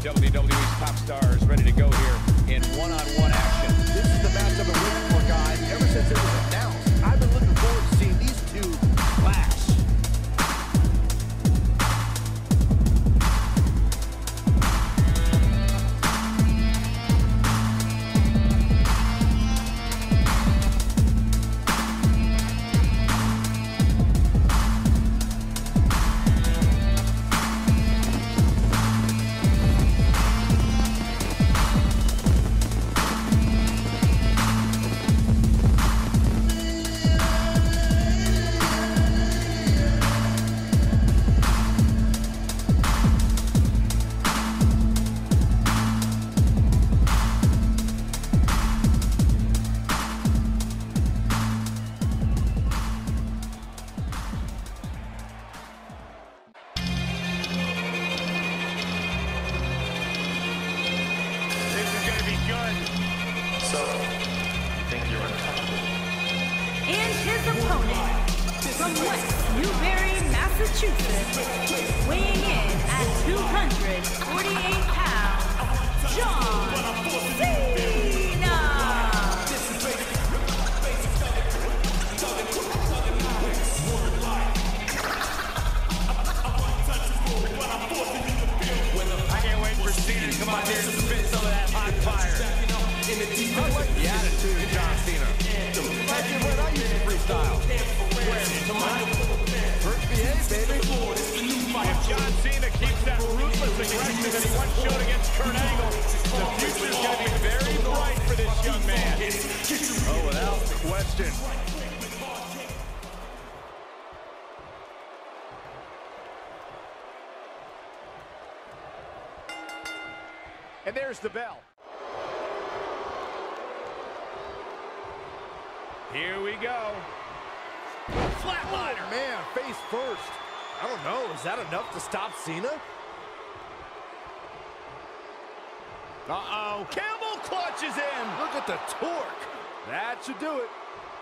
WWE's top stars ready to go here in one-on-one action. This is the match I've been waiting for, guys. Ever since it was announced, I've been looking forward to seeing these two clash. So, you think you're untouchable? And his opponent, from West Newbury, Massachusetts, weighing in at 248 pounds, John Cena! I can't wait for Cena to come out here and spit some of that hot fire. I like the attitude of John Cena. That's it, when I use the freestyle. First behave, baby. If John Cena keeps that ruthless aggression that he once showed against Kurt Angle, the future's going to be very bright for this young man. Oh, without question. And there's the bell. Here we go. Flatliner. Oh, man, face first. I don't know, is that enough to stop Cena? Uh-oh. Campbell clutches in. Look at the torque. That should do it.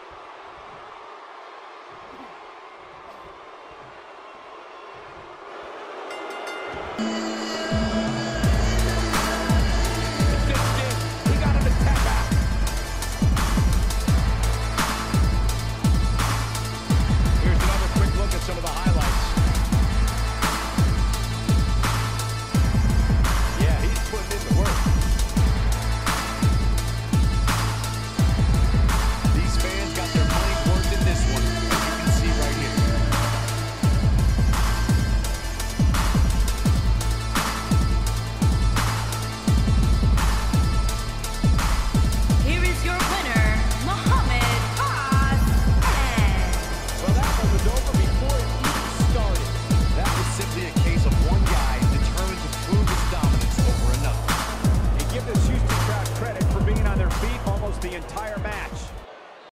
Some of the highlights. Yeah, he's putting in the work. These fans got their money's worth in this one, as you can see right here. Here is your winner, Muhammad Ali. Well, that one was over before it even started. That was simply a case of one guy determined to prove his dominance over another. And give this Houston crowd credit for being on their feet almost the entire